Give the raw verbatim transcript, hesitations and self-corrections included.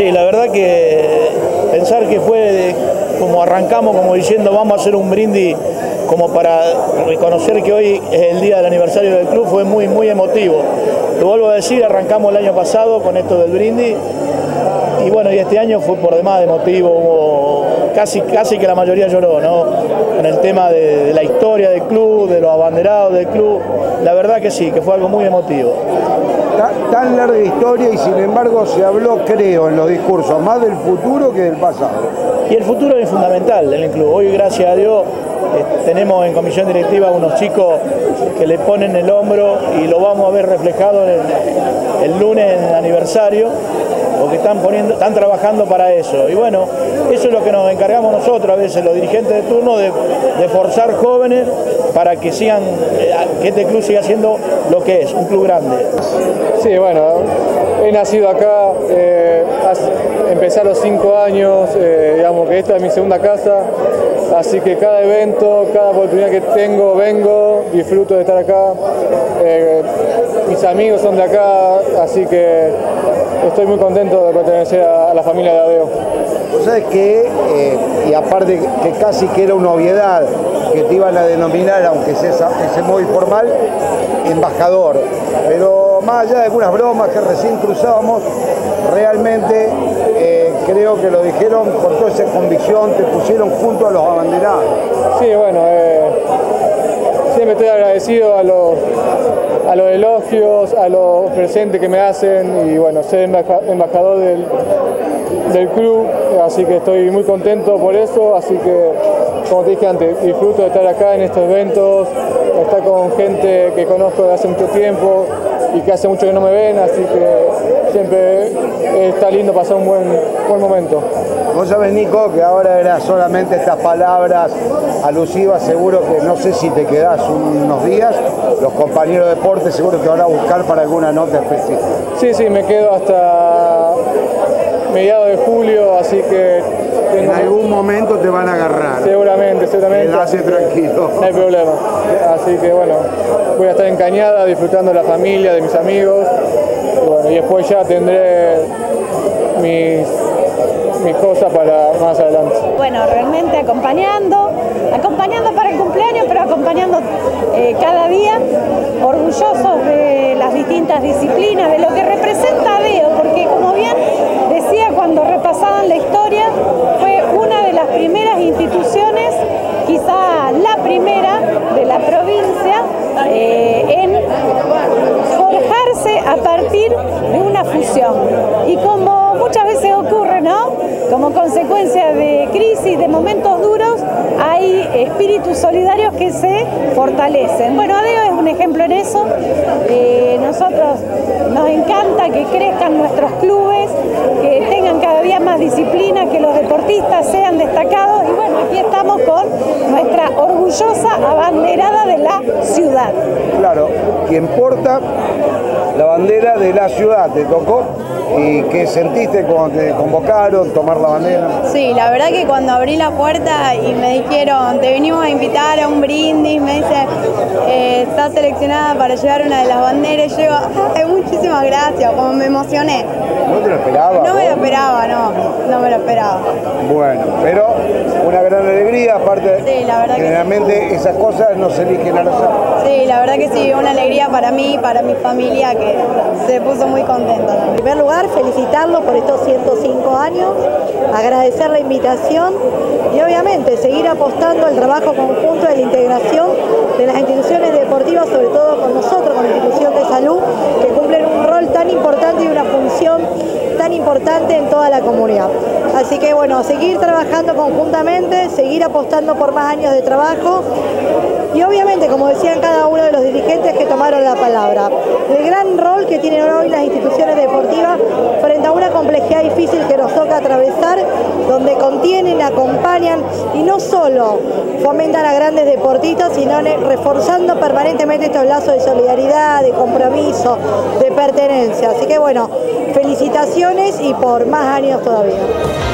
Sí, la verdad que pensar que fue de, como arrancamos, como diciendo vamos a hacer un brindis como para reconocer que hoy es el día del aniversario del club, fue muy, muy emotivo. Lo vuelvo a decir, arrancamos el año pasado con esto del brindis y bueno, y este año fue por demás emotivo, hubo casi, casi que la mayoría lloró, ¿no? En el tema de, de la historia del club, de los abanderados del club, la verdad que sí, que fue algo muy emotivo. Tan, tan larga historia y sin embargo se habló, creo, en los discursos, más del futuro que del pasado. Y el futuro es fundamental en el club. Hoy, gracias a Dios, eh, tenemos en comisión directiva unos chicos que le ponen el hombro y lo vamos a ver reflejado en el, el lunes en el aniversario, porque están, poniendo, están trabajando para eso. Y bueno, eso es lo que nos encargamos nosotros, a veces los dirigentes de turno, de, de forzar jóvenes para que sigan, que este club siga siendo lo que es, un club grande. Sí, bueno, he nacido acá, eh, empecé a los cinco años, eh, digamos que esta es mi segunda casa, así que cada evento, cada oportunidad que tengo, vengo, disfruto de estar acá. Eh, mis amigos son de acá, así que estoy muy contento de pertenecer a la familia de Adeo. Vos sabés que, eh, y aparte que casi que era una obviedad, que te iban a denominar, aunque sea ese modo informal, embajador. Pero más allá de algunas bromas que recién cruzábamos, realmente eh, creo que lo dijeron con toda esa convicción, te pusieron junto a los abanderados. Sí, bueno, eh, siempre estoy agradecido a los, a los elogios, a los presentes que me hacen y bueno, ser embajador del, del club, así que estoy muy contento por eso, así que como te dije antes, disfruto de estar acá en estos eventos, estar con gente que conozco de hace mucho tiempo y que hace mucho que no me ven, así que siempre está lindo pasar un buen, buen momento. Vos sabés, Nico, que ahora era solamente estas palabras alusivas, seguro que no sé si te quedás unos días, los compañeros de deporte seguro que van a buscar para alguna nota específica. Sí, sí, me quedo hasta mediados de julio, así que tengo... en algún momento te van a agarrar. Seguramente, seguramente. Quedase tranquilo. No hay problema. Así que bueno, voy a estar en Cañada disfrutando de la familia, de mis amigos. Y, bueno, y después ya tendré mis, mis cosas para más adelante. Bueno, realmente acompañando, acompañando para el cumpleaños, pero acompañando eh, cada día, orgullosos de las distintas disciplinas, de lo que representa Adeo, porque como bien decía cuando repasaban la historia, fue una de las primeras instituciones, quizá la primera de la provincia, eh, en forjarse a partir de una fusión. Y como muchas veces ocurre, ¿no? Como consecuencia de crisis, de momentos duros, hay espíritus solidarios que se fortalecen. Bueno, Adeo es un ejemplo en eso. Eh, nosotros nos encanta que crezcan nuestros clubes, que tengan cada día más disciplina, que los deportistas sean destacados. Y bueno, aquí estamos con nuestra orgullosa abanderada de la ciudad. Claro, quien porta la bandera de la ciudad, ¿te tocó? ¿Y qué sentiste cuando te convocaron, tomar la bandera? Sí, la verdad que cuando abrí la puerta y me dijeron, te venimos a invitar a un brindis, me dice, eh, estás seleccionada para llevar una de las banderas, y yo, ay, muchísimas gracias, como me emocioné. ¿No te lo esperabas? No me lo esperaba, no, no me lo esperaba. Bueno, pero una gran alegría, aparte, sí, la verdad generalmente que sí. Esas cosas no se eligen al azar. Sí, la verdad que sí, una alegría para mí, para mi familia, que se puso muy contenta. En primer lugar, felicitarlos por estos ciento cinco años, agradecer la invitación y obviamente seguir apostando al trabajo conjunto de la integración de las instituciones deportivas, sobre todo con nosotros, con la institución de salud, que cumplen un rol tan importante y una función tan importante en toda la comunidad. Así que bueno, seguir trabajando conjuntamente, seguir apostando por más años de trabajo y obviamente, como decían cada uno de los dirigentes que tomaron la palabra, el gran rol que tienen hoy las instituciones deportivas frente a una complejidad difícil que nos toca atravesar, donde contienen, acompañan y no solo fomentan a grandes deportistas, sino reforzando permanentemente estos lazos de solidaridad, de compromiso, de pertenencia. Así que bueno, felicitaciones y por más años todavía.